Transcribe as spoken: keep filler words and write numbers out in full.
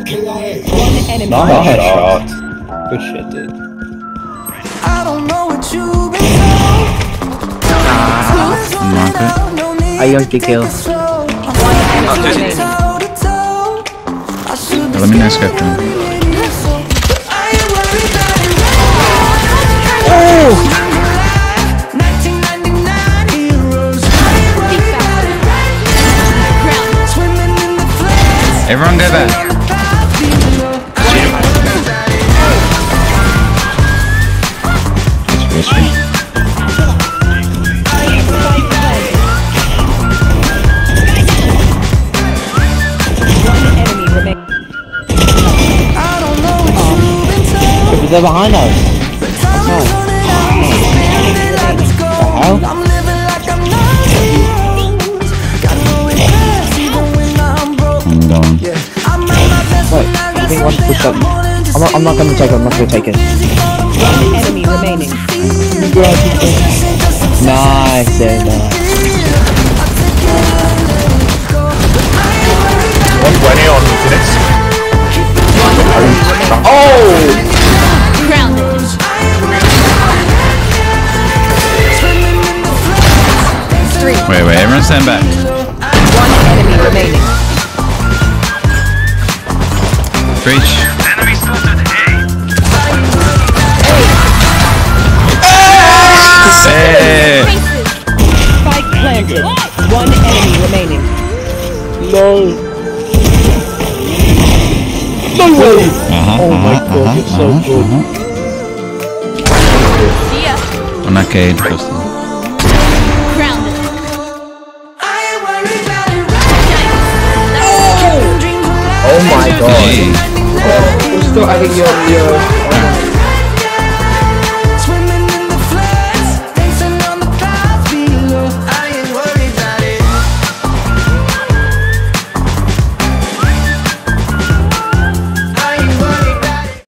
One enemy. Nice shot. Good shit, dude. I don't know what you've been told. Market. I don't kill. One enemy remaining. Let me nice script him. Oh! Everyone go back. It's risky. One enemy remaining. But they're behind us. No. The hell? I'm going. Wait, I think one pushed up. I'm not, I'm not gonna take it, I'm not gonna take it. One enemy remaining. Nice, yeah, nice. one twenty on Phoenix. Oh! Wait, wait, everyone stand back. One enemy remaining. Breach. Enemy spotted A. Hey! Spike planted. One enemy remaining. No! No way! Uh-huh, Oh my uh-huh, god, uh-huh, it's so uh-huh, good. uh-huh. I'm not Cade, Tristan. Oh my god. Hey. Oh, still, I think you're, you're